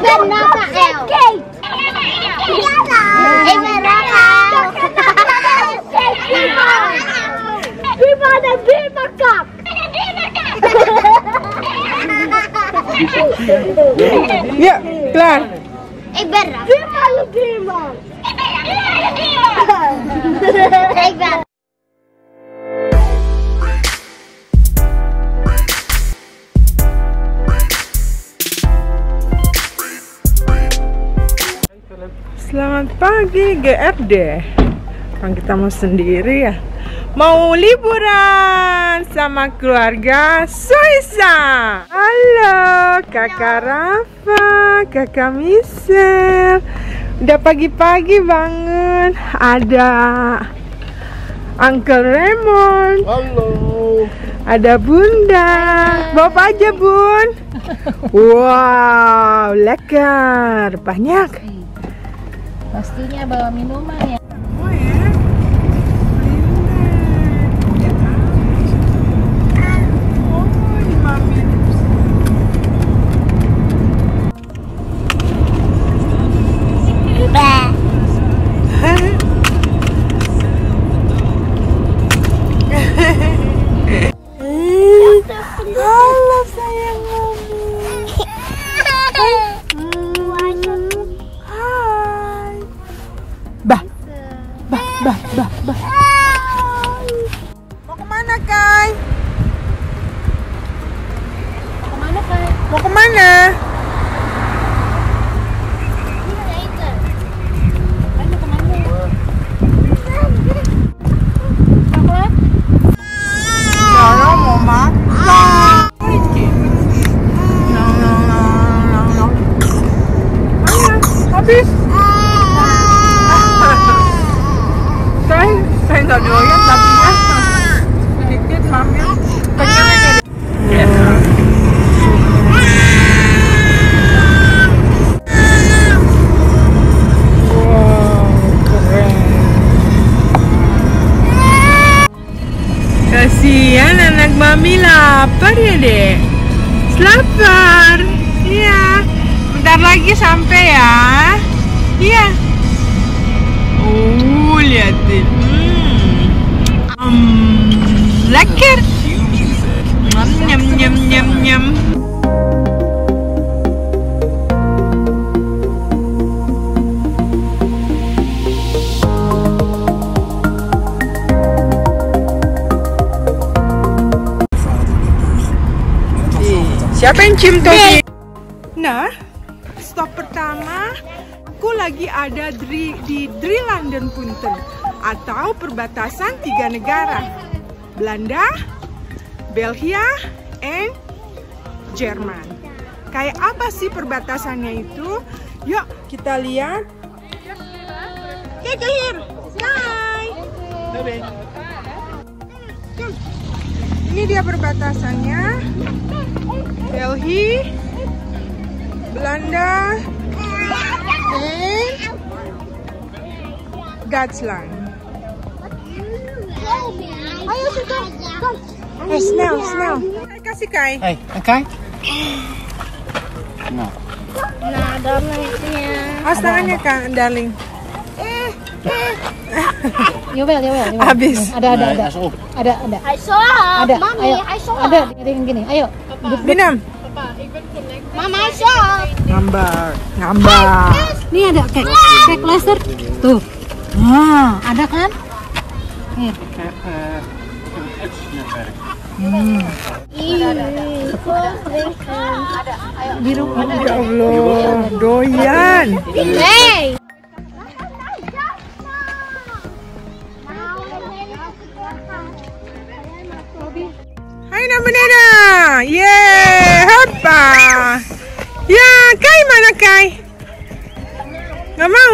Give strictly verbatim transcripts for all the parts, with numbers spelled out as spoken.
Ya, kelar. Ik ben er. Bima Bima. Ik ben. Selamat pagi G R D. Kan kita mau sendiri ya. Mau liburan sama keluarga Soisa. Halo Kakak Rafa, Kakak Michelle. Udah pagi-pagi bangun. Ada Uncle Raymond. Halo. Ada Bunda. Bawa apa aja Bun? Wow, lekker. Banyak. Pastinya bawa minuman ya. Oh ya. Halo sayang mami. Hai. Bah, bah, bah, bah, bah. Mau kemana Kai? Kemana Kak? Mau kemana? Kamu kemana? Coklat? Yara mau makan. No, no, no, no, no. Mana? Habis. Saya, saya nggak doyan tapi ya sedikit mami pengen aja deh. Wow, keren. Kasihan anak mami lapar ya dek. Lapar. Iya. Bentar lagi sampai ya. Iya. Oh, liatin. Hmm. Um, lekker. Nyam nyam nyam nyam. Siapa yang cium topi? Nah, stop pertama, aku lagi ada di, di Drielandia Punten atau perbatasan tiga negara, Belanda, Belgia, and Jerman. Kayak apa sih perbatasannya itu? Yuk kita lihat. Kijk hier, hai. Ini dia perbatasannya. Belgia, Belanda, and Duitsland. Ayo sudah, kom. Hey, snel, snel. Kasih Kai. Hey, en Kai? Nou. Nah, darlingnya. Awas tangannya Kak, darling. Yowel, Yowel, Yowel. Habis. Ada, ada, Nee, ada. hij is op. Ada, ada. Hij zag. Ada. Mami, Ayo. hij zag. Ada di gini. Ayo. Binam. Mama, hij zag. Ngambak, ngambak. Nih ada cake, cake laser. Tuh. Nah, ada kan? Nih. Hmm. Biru. Ya Allah, doyan. Hey. Hai Namunena, yeay, hoppa. Ya, Kai mana Kai? Gak mau.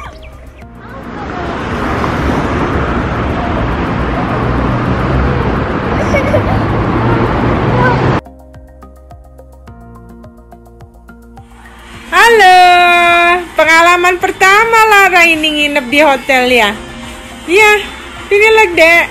Halo, pengalaman pertama Lara ini nginep di hotel ya? Iya, ini lagi dek.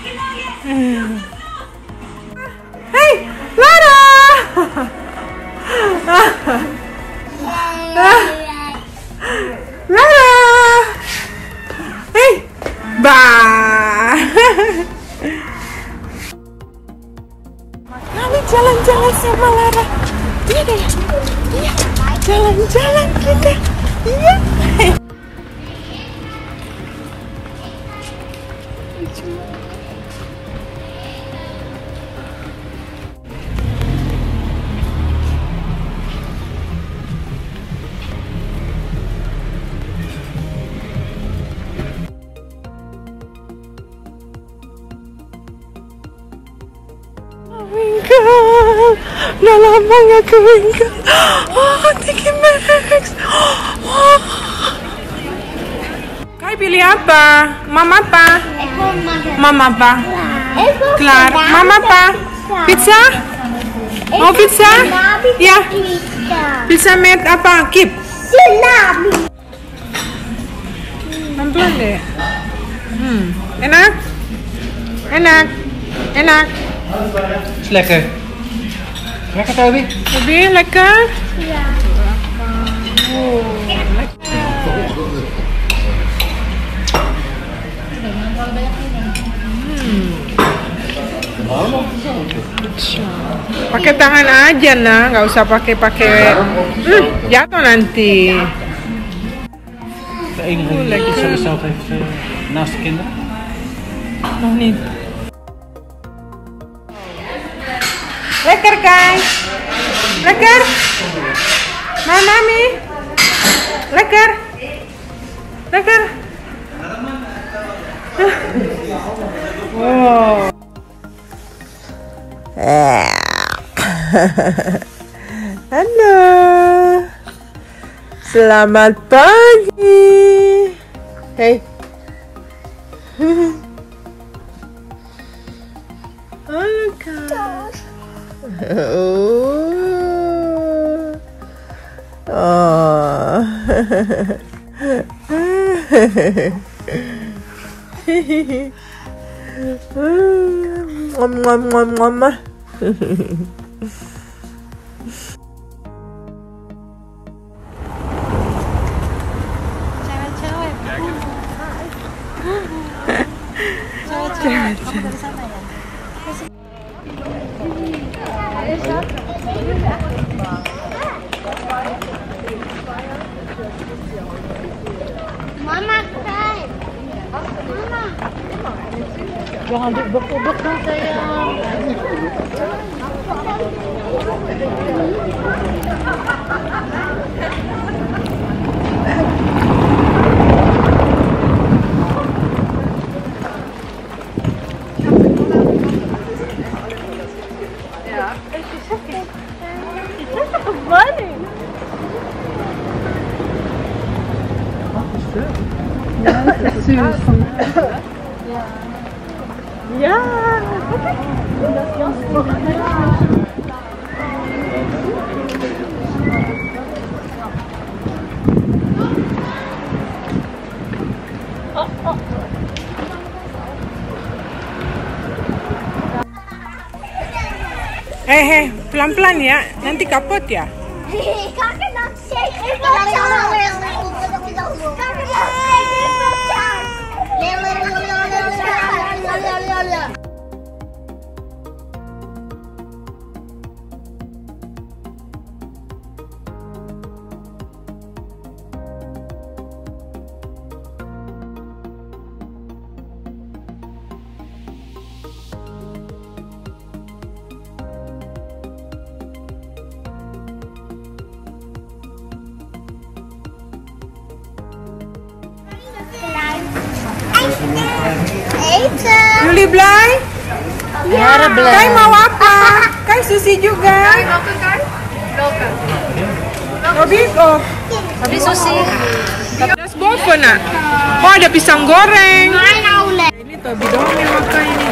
Hai, Lara. Lara. Hei. Bah. Kami jalan-jalan sama Lara. Iya deh. Iya. Jalan-jalan kita. Iya. Winkle, udah lama gak ke Winkle. Oh, Tiki Max. Oh. Kai pilih apa? Mama apa? Mama apa? Kelar. Mama apa? Pizza? Mau pizza? Ya. Pizza met apa? Kip. Pelan-pelan deh. Hmm, enak? Enak? Enak? Is lekker. Lekker Toby? Lebih lekker? Ja. Oh, lekker. Pakai tangan aja nah, nggak usah pakai pakai. Hmm, jatuh nanti. De enige die lekker. zo zelf heeft uh, naast de kinderen. Nog niet. Lekker Kai? Lekker? Maar mami? Lekker? Lekker? Wow. Halo. Selamat pagi. Hey. Halo Kak. Oh. Ngom ngom ngom ngom. Mama, kijk. Mama. Jangan diubek-ubek dong sayang. Ja. Eh, eh, pelan-pelan ya, nanti kapot ya. Kakek nak shake. Kakek eten. Jullie blij? Lara blij. Kai mau apa? Kai sushi juga. Robi, oh. Tapi sushi. Ada boven nak. Oh ada pisang goreng. Mijn oude. Ini Tobi doang yang makan ini.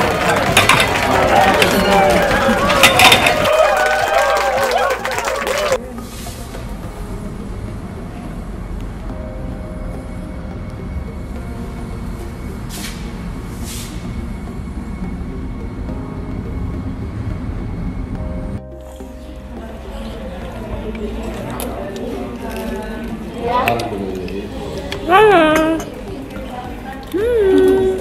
Hmm. Hmm.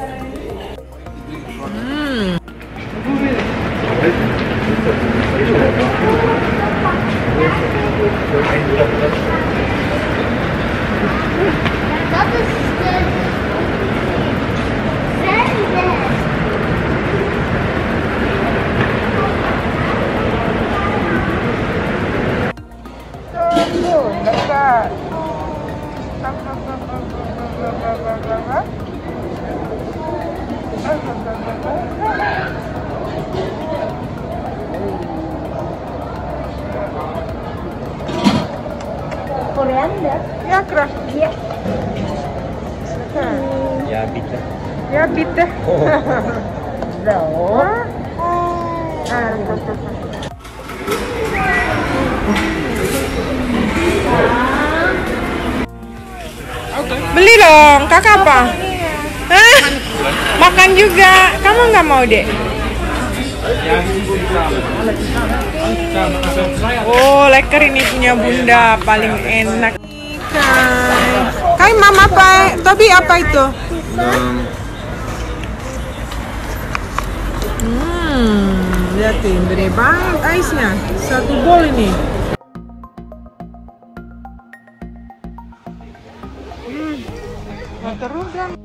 Dat is de zender. Koriander. Ja, graag. Ja. Ja, bitte. Ja, bitte. Zo. Beli dong, kakak apa? Hah? Makan juga. Kamu nggak mau, Dek? Oh, leker ini punya bunda, paling enak. Kai, Kai mama apa? Tobi apa itu? Hmm, lihatin, gede banget aisnya. Satu bol ini. Hmm, nah, terus kan.